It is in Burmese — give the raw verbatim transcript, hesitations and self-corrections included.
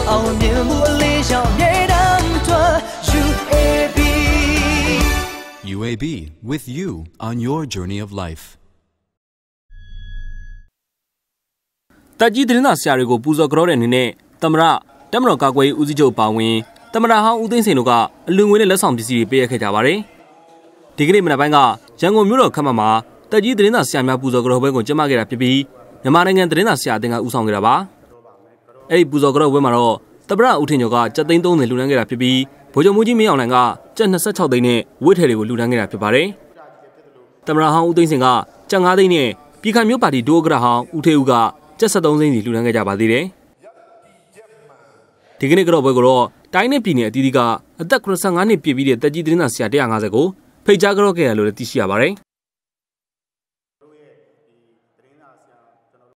အောင်မြင်မှုအလေးရှောင်မြေတမ်းတွဲ U A B U A B with you on your journey of life တက်ကြီးသတင်းစာဆရာတွေကိုပူဇော်ကြောတဲ့အနေနဲ့သမရတက်မတော်ကာကွယ်ရေးဦးစီးချုပ်ပါဝင်သမရဟောင်းဦးသိန်းစိန်တို့ကအလွန်ငွေနဲ့လက်ဆောင်ပစ္စည်းတွေပေးရခဲ့ကြပါတယ်။ဒီကနေ့မနက်ပိုင်းကရန်ကုန်မြို့တော်ခမ်းမမှာတက်ကြီးသတင်းစာဆရာများပူဇော်ကြောပွဲကိုကျင်းပခဲ့တာဖြစ်ပြီးမြန်မာနိုင်ငံသတင်းစာဆရာအသင်းကဦးဆောင်ခဲ့တာပါ။အဲ့ဒီပူဇော်ကြောပွဲမှာတော့သမရဦးထင်ကျော်ကကျပ်သိန်းသုံးဆယ်လှူဒါန်းခဲ့တာဖြစ်ပြီးဗိုလ်ချုပ်မှုကြီးမင်းအောင်လှိုင်ကကျပ်နှစ်ဆယ့်ခြောက်သိန်းနဲ့ဝိထည်တွေကိုလှူဒါန်းခဲ့တာဖြစ်ပါတယ်။သမရဟောင်းဦးသိန်းစိန်ကကျပ်ငါးသိန်းနဲ့ပြည်ခိုင်မြို့ပါတီဒို့ဥက္ကဋ္ဌဟောင်းဦးထေဦးကကျပ်ဆယ့်သုံးသိန်းစီလှူဒါန်းခဲ့ကြပါသေးတယ်။ဒီကနေ့ကတော့ပွဲကိုတော့တိုင်းနဲ့ပြည်နယ်အသီးသီးကအသက်၇၅နှစ်ပြည့်ပြီးတဲ့တက်ကြီးသတင်းစာဆရာ၁၅၀ကိုဖိတ်ကြားကြောခဲ့ရလို့လည်းသိရှိရပါတယ်။